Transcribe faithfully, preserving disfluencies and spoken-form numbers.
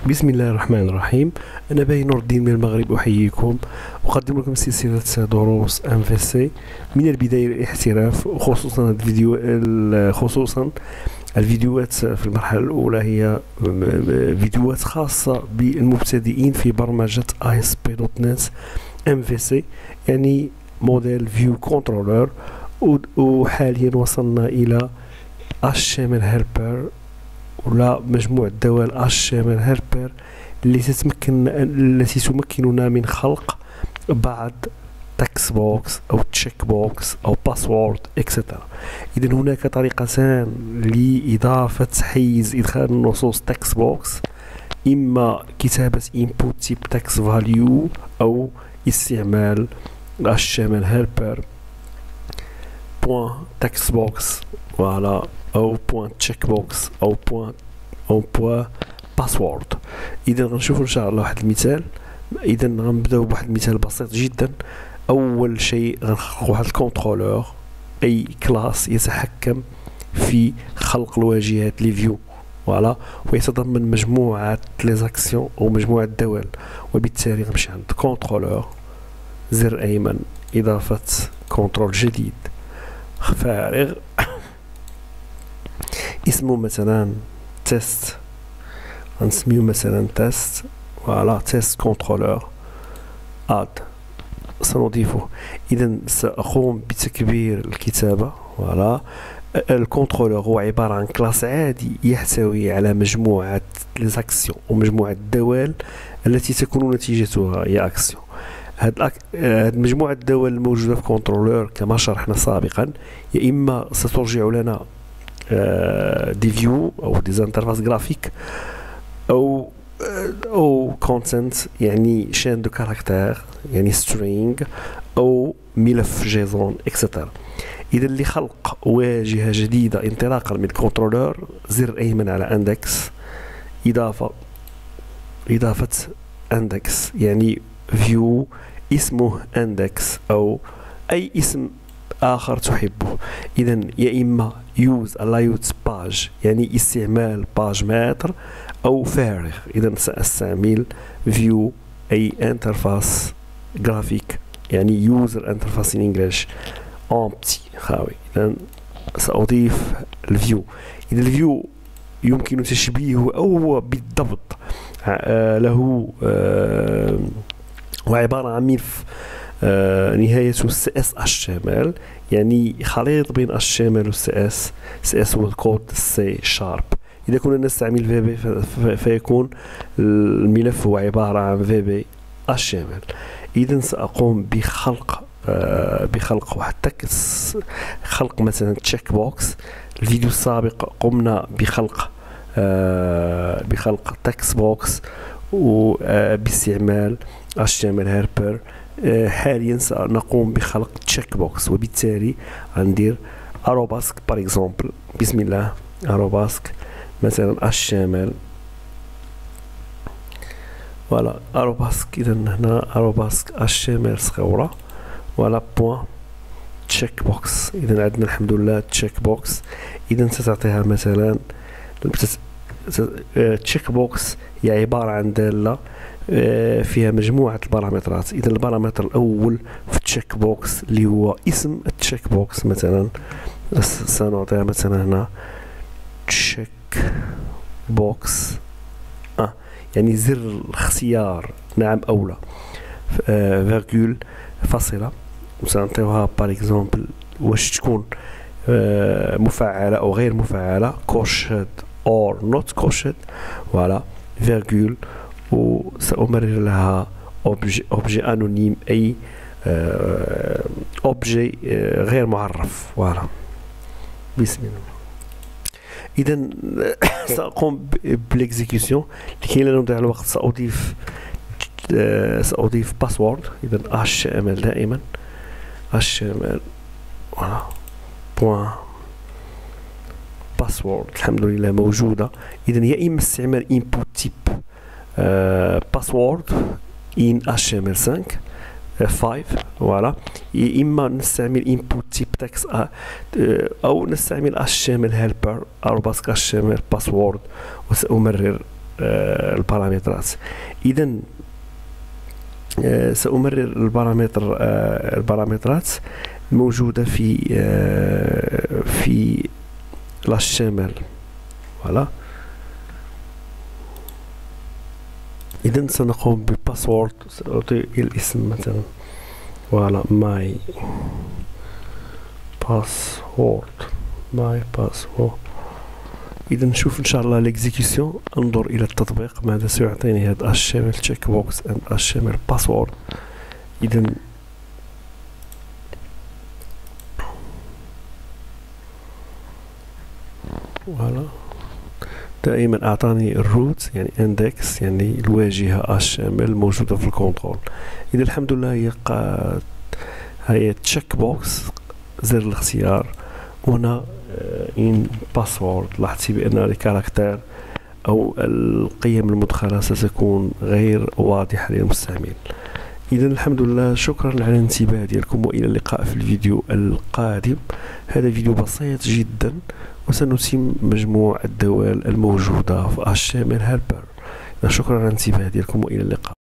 بسم الله الرحمن الرحيم. أنا باي نور الدين من المغرب، أحييكم. أقدم لكم سلسلة دروس أم في سي من البداية للاحتراف، خصوصا الفيديو خصوصا الفيديوهات في المرحلة الأولى هي فيديوهات خاصة بالمبتدئين في برمجة آي إس بي دوت نت أم في سي، يعني موديل فيو كنترولر. وحاليا وصلنا إلى اتش تي ام ال هيلبر ولا مجموعة دوال اتش تي ام ال هيلبر اللي تتمكن التي تمكننا من خلق بعض تكست بوكس او تشيك بوكس او باسورد اكسترا. اذا هناك طريقتان لاضافه حيز ادخال النصوص تكست بوكس، اما كتابه input تيب تكست فاليو او استعمال اتش تي ام ال هيلبر بوين تكست بوكس فوالا او بوين تشيك بوكس او بوين او بوين باسورد. اذا غنشوفوا ان شاء الله واحد المثال. اذا غنبداو بواحد المثال بسيط جدا. اول شيء غنخلق واحد الكونترولور، اي كلاس يتحكم في خلق الواجهات لي فيو فوالا، ويتضمن مجموعه لي زاكسيون او مجموعه دوال. وبالتالي غنمشي عند كونترولور، زر ايمن، اضافه كنترول جديد فارغ اسمه مثلا تيست، غنسميو مثلا تيست فوالا، تيست كنترولور اد سنضيفه. اذا ساقوم بتكبير الكتابه فوالا. الكنترولور هو عباره عن كلاس عادي يحتوي على مجموعه ليزاكسيون ومجموعه الدوال التي تكون نتيجتها هي اكسيون. هاد, الأك... هاد مجموعه الدوال الموجوده في كنترولور كما شرحنا سابقا، يا اما سترجع لنا دي فيو او دي انترفاس جرافيك او او كونتنت، يعني شين دو كاركتير يعني سترينج او ملف جيزون اكسترا. اذا لخلق واجهه جديده انطلاقا من كنترولور، زر ايمن على اندكس، اضافه اضافه اندكس يعني فيو اسمه اندكس او اي اسم اخر تحبه. اذا يا اما يوز لايوت باج يعني استعمال باج ماتر او فارغ. اذا ساستعمل فيو اي انترفاس جرافيك يعني يوزر انترفاس ان انجلش امبتي خاوي. اذا ساضيف الفيو. اذا الفيو يمكن تشبيهه او بالضبط آه له آه وعباره عن ملف آه نهايته سي اس اتش تي ام ال، يعني خليط بين اتش تي ام ال و سي اس. سي اس هو الكود سي شارب. اذا كنا نستعمل في بي فيكون الملف هو عباره عن في بي اتش تي ام ال. اذا ساقوم بخلق آه بخلق واحد تكست، خلق مثلا تشيك بوكس. الفيديو السابق قمنا بخلق آه بخلق تكست بوكس وباستعمال اتش تي ام ال هيلبر. آه حاليا سنقوم بخلق تشيك بوكس، وبالتالي غندير اروباسك بار اكزومبل. بسم الله اروباسك مثلا اتش تي ام ال فوالا اروباسك. اذا هنا اروباسك اتش تي ام ال صغيره فوالا بوين تشيك بوكس. اذا عندنا الحمد لله تشيك بوكس. اذا ستعطيها مثلا تشيك بوكس هي عباره عن داله فيها مجموعه البارامترات. اذا البارامتر الاول في التشيك بوكس اللي هو اسم التشيك بوكس، مثلا سنعطيها مثلا هنا تشيك بوكس اه يعني زر الاختيار نعم او لا فيرغول فاصله. وسنعطيوها بار اكزومبل واش تكون آه مفعله او غير مفعله، كوشد اور نوت كوشد فوالا فيرغول. وسأمرر لها اوبجي اوبجي انونيم اي آه اوبجي آه غير معرف فوالا. بسم الله. اذا ساقوم بالاكزيكيوشن لكي لا نضيع الوقت. ساضيف آه ساضيف باسورد. اذا اتش تي ام ال دائما اتش تي ام ال فوالا بوين باسورد الحمد لله موجوده. اذا يا اما استعمال input تيب باسورد ان اتش تي ام ال خمسة خمسة فوالا، يا اما نستعمل input تيب تكست او نستعمل اتش تي ام ال هيلبر اروباسك اتش تي ام ال باسورد. وسأمرر آه البارامترات. إذا آه سأمرر البارامتر آه البارامترات موجودة في آه في لاش تي ام ال. فوالا. إذا سنقوم بباسورد، سأعطي الاسم مثلا فوالا ماي باسورد ماي باسورد. إذا نشوف إن شاء الله ليكزيكسيون، انظر إلى التطبيق ماذا سيعطيني هذا اتش تي ام ال تشيك بوكس اند اتش تي ام ال باسورد. إذا فوالا دائما أعطاني الروت يعني اندكس يعني الواجهة اتش تي ام ال موجودة في الكنترول. إذا الحمد لله هي قد هي تشيك بوكس زر الاختيار. هنا ان باسورد لاحظتي بأن الكاركتير أو القيم المدخلة ستكون غير واضحة للمستعمل. إذا الحمد لله، شكرا على الانتباه ديالكم وإلى اللقاء في الفيديو القادم. هذا فيديو بسيط جدا وسنتم مجموع الدوال الموجودة في اتش تي ام ال هيلبر. شكرا على الانتباه ديالكم وإلى اللقاء.